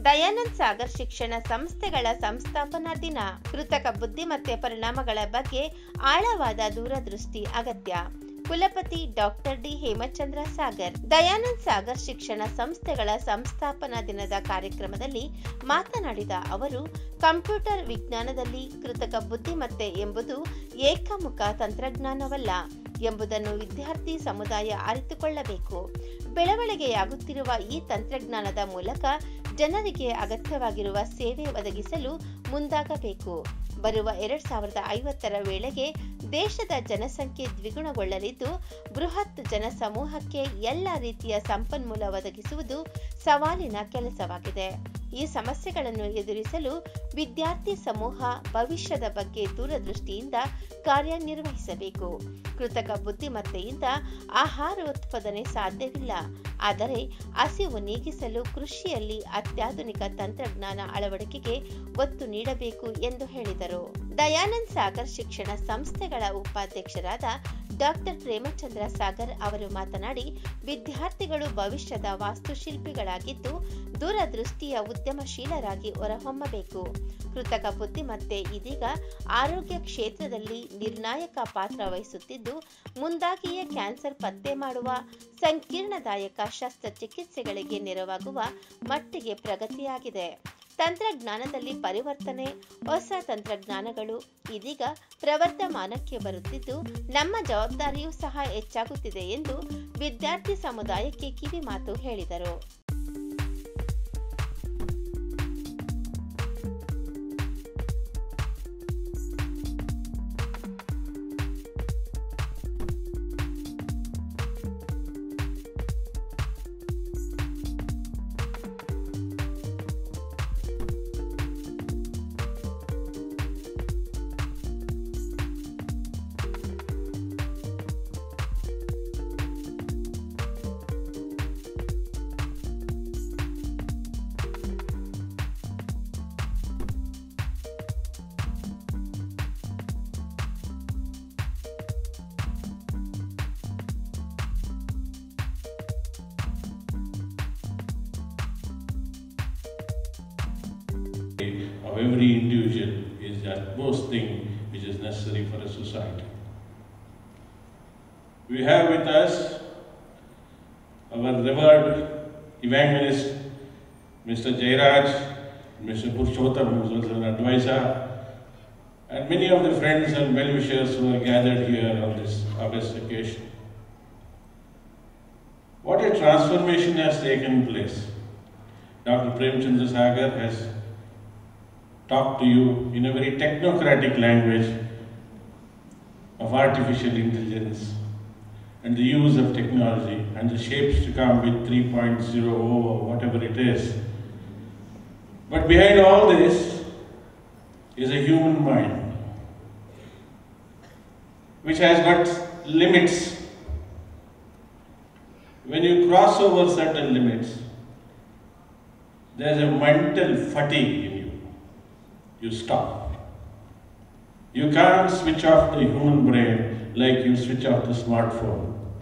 ದಯಾನಂದ್ ಸಾಗರ್ ಶಿಕ್ಷಣ ಸಂಸ್ಥೆಗಳ ಸಂಸ್ಥಾಪನಾ ದಿನ. ಕೃತಕ ಬುದ್ಧಿಮತ್ತೆ ಪರಿಣಾಮಗಳ ಬಗ್ಗೆ ಆಳವಾದ ದೂರದೃಷ್ಟಿ ಅಗತ್ಯ. ಕುಲಪತಿ ಡಾಕ್ಟರ್ ಡಿ ಹೇಮಚಂದ್ರ ಸಾಗರ್. ದಯಾನಂದ್ ಸಾಗರ್ ಶಿಕ್ಷಣ ಸಂಸ್ಥೆಗಳ ಸಂಸ್ಥಾಪನಾ ದಿನದ ಕಾರ್ಯಕ್ರಮದಲ್ಲಿ ಮಾತನಾಡಿದ ಅವರು, ಕಂಪ್ಯೂಟರ್ ವಿಜ್ಞಾನದಲ್ಲಿ ಕೃತಕ ಬುದ್ಧಿಮತ್ತೆ ಎಂಬುದು ಏಕಮುಖ ತಂತ್ರಜ್ಞಾನವಲ್ಲ ಎಂಬುದನ್ನು ವಿದ್ಯಾರ್ಥಿ ಸಮುದಾಯ ಅರಿತುಕೊಳ್ಳಬೇಕು. ಬೆಳವಣಿಗೆಯಾಗುತ್ತಿರುವ ಈ ತಂತ್ರಜ್ಞಾನದ ಮೂಲಕ ಜನರಿಗೆ ಅಗತ್ಯವಾಗಿರುವ ಸೇವೆ ಒದಗಿಸಲು ಮುಂದಾಗಬೇಕು. ಬರುವ 2050ರ ವೇಳೆಗೆ ದೇಶದ ಜನಸಂಖ್ಯೆ ದ್ವಿಗುಣಗೊಳ್ಳಲಿದ್ದು, ಬೃಹತ್ ಜನಸಮೂಹಕ್ಕೆ ಎಲ್ಲ ರೀತಿಯ ಸಂಪನ್ಮೂಲ ಒದಗಿಸುವುದು ಸವಾಲಿನ ಕೆಲಸವಾಗಿದೆ. ಈ ಸಮಸ್ಯೆಗಳನ್ನು ಎದುರಿಸಲು ವಿದ್ಯಾರ್ಥಿ ಸಮೂಹ ಭವಿಷ್ಯದ ಬಗ್ಗೆ ದೂರದೃಷ್ಟಿಯಿಂದ ಕಾರ್ಯನಿರ್ವಹಿಸಬೇಕು. ಕೃತಕ ಬುದ್ಧಿಮತ್ತೆಯಿಂದ ಆಹಾರ ಉತ್ಪಾದನೆ ಸಾಧ್ಯವಿಲ್ಲ, ಆದರೆ ಹಸಿವು ನೀಗಿಸಲು ಕೃಷಿಯಲ್ಲಿ ಅತ್ಯಾಧುನಿಕ ತಂತ್ರಜ್ಞಾನ ಅಳವಡಿಕೆಗೆ ಒತ್ತು ನೀಡಬೇಕು ಎಂದು ಹೇಳಿದರು. ದಯಾನಂದ್ ಸಾಗರ್ ಶಿಕ್ಷಣ ಸಂಸ್ಥೆಗಳ ಉಪಾಧ್ಯಕ್ಷರಾದ ಡಾಕ್ಟರ್ ಪ್ರೇಮಚಂದ್ರ ಸಾಗರ್ ಅವರು ಮಾತನಾಡಿ, ವಿದ್ಯಾರ್ಥಿಗಳು ಭವಿಷ್ಯದ ವಾಸ್ತುಶಿಲ್ಪಿಗಳಾಗಿದ್ದು ದೂರದೃಷ್ಟಿಯ ಉದ್ಯಮಶೀಲರಾಗಿ ಹೊರಹೊಮ್ಮಬೇಕು. ಕೃತಕ ಬುದ್ಧಿಮತ್ತೆ ಇದೀಗ ಆರೋಗ್ಯ ಕ್ಷೇತ್ರದಲ್ಲಿ ನಿರ್ಣಾಯಕ ಪಾತ್ರ ವಹಿಸುತ್ತಿದ್ದು, ಮುಂದಾಗಿಯೇ ಕ್ಯಾನ್ಸರ್ ಪತ್ತೆ ಮಾಡುವ, ಸಂಕೀರ್ಣದಾಯಕ ಶಸ್ತ್ರಚಿಕಿತ್ಸೆಗಳಿಗೆ ನೆರವಾಗುವ ಮಟ್ಟಿಗೆ ಪ್ರಗತಿಯಾಗಿದೆ. ತಂತ್ರಜ್ಞಾನದಲ್ಲಿ ಪರಿವರ್ತನೆ, ಹೊಸ ತಂತ್ರಜ್ಞಾನಗಳು ಇದೀಗ ಪ್ರವರ್ಧಮಾನಕ್ಕೆ ಬರುತ್ತಿದ್ದು, ನಮ್ಮ ಜವಾಬ್ದಾರಿಯೂ ಸಹ ಹೆಚ್ಚಾಗುತ್ತಿದೆ ಎಂದು ವಿದ್ಯಾರ್ಥಿ ಸಮುದಾಯಕ್ಕೆ ಕಿವಿಮಾತು ಹೇಳಿದರು. Of every individual is the utmost thing which is necessary for a society. We have with us our revered evangelist, Mr. Jairaj, Mr. Purushottam, who is also an advisor, and many of the friends and well-wishers who are gathered here on this august occasion. What a transformation has taken place. Dr. Premchandra Sagar has talk to you in a very technocratic language of artificial intelligence and the use of technology and the shapes to come with 3.0 or whatever it is. But behind all this is a human mind which has got limits. When you cross over certain limits, there is a mental fatigue in you. You stop. You can't switch off the human brain like you switch off the smartphone.